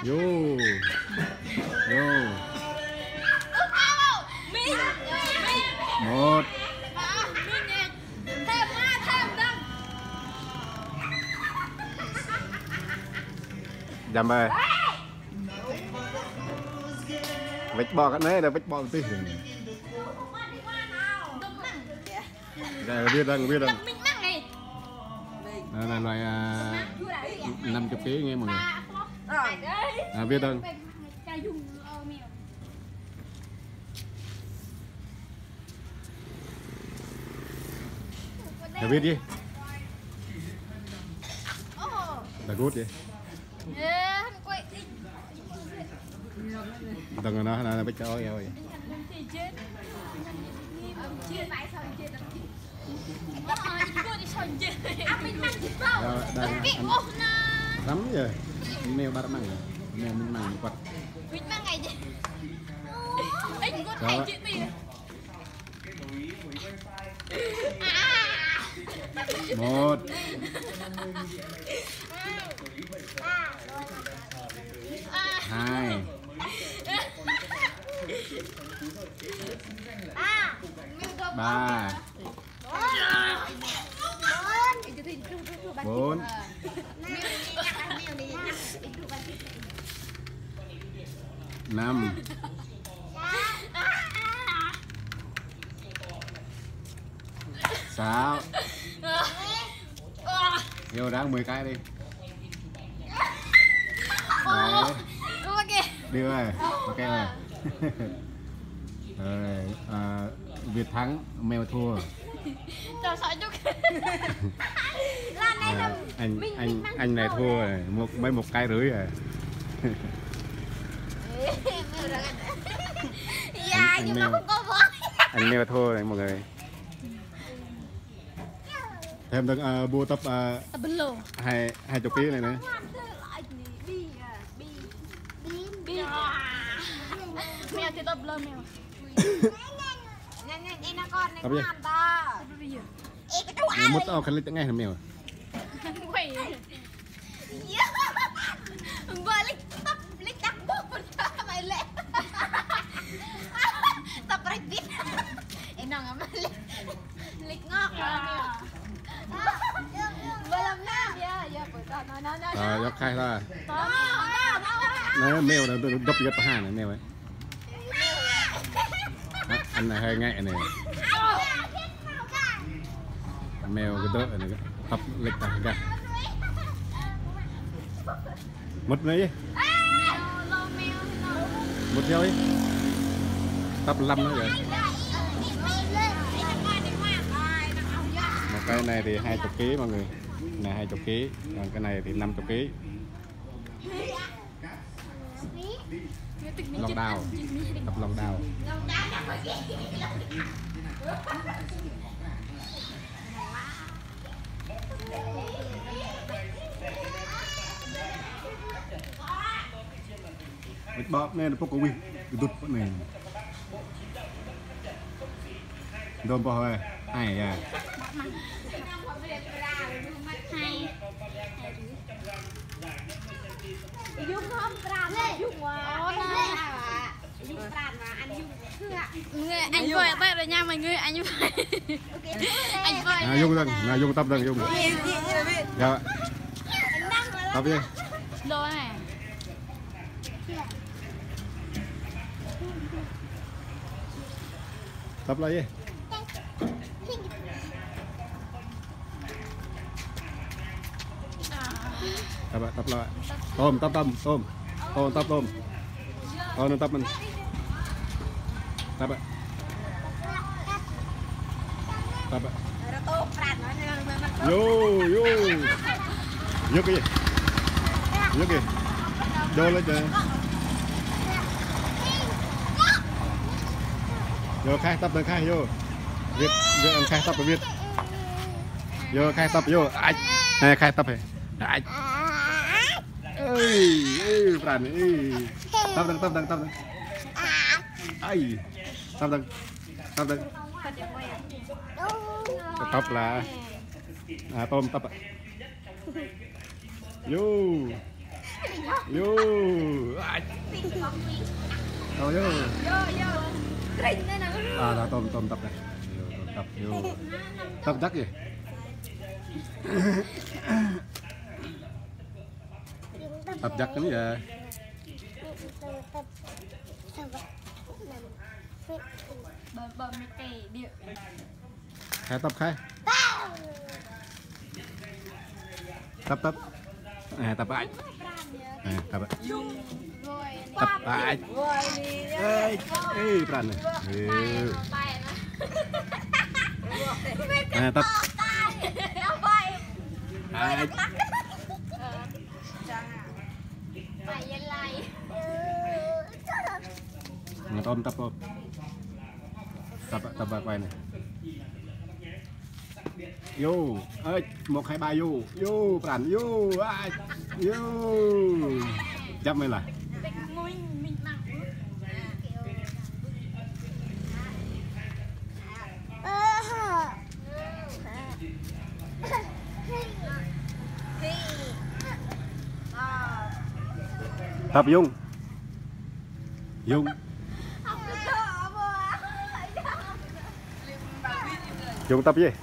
vô vô một dầm bè vịt bò cái này là vịt bò tí đây biết rằng đây là loài 50 kg nghe mọi người biết rằng biết gì là gút gì tầng nó là bích ơi rồi lắm rồi mèo ba măng mèo mình măng quật một hai ba bốn năm sáu vô đáng 10 cái đi đưa rồi ok rồi rồi Việt thắng mèo thua anh này thua rồi một cái rưỡi rồi anh mèo thua này mọi người thêm được bua tấp 20 kg này nữa mèo thì tập lơ mèo nhanh nó con này con to mất ao khăn lịch ngay là mèo quẩy vừa lịch đắc bút mày lệ tập right bit em nói mà lịch ngọc vừa làm nam giờ buổi tối nó dốc khai ra nó mèo nó đập giật hàng này mèo ấy anh này hơi ngại này mèo cái tớ này tập lịch cả một mấy một theo ấy tập 5 nữa rồi một cái này thì 20 kg mọi người này 20 kg còn cái này thì 50 kg lòng đào tập lòng đào vịt bóp nên là có quy đút này đồn bò rồi ai à dung không tràn dung dung tràn mà anh dung anh vơi tay rồi nha mọi người anh vơi anh vơi dung tập được dung dạ tập đi đồ này tập lại đi tập lại tôm tập mình tập ạ vô nhấc cái gì vô lên trời vô khai tập được khai vô Việt em khai tập ở Việt vô khai tập vô anh này khai tập này anh ơi phản ơi tập đừng ai tập đừng tập là tôm tập ạ vô vô đâu vô là tôm tập này tập vô tập chắc gì tập chắc cái gì vậy khai tập khai tập tập ai tập ai ê pran này tập ai tôm tập không tập quay này vô ơi 1 2 3 vô pran vô ai vô chấp mới là tập Dung tập gì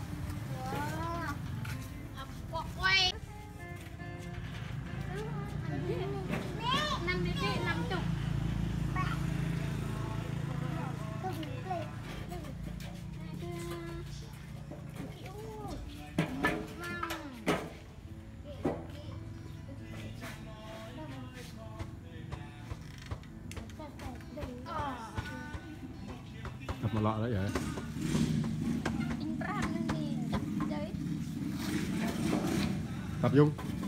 tập một lọ đấy vậy tập Dung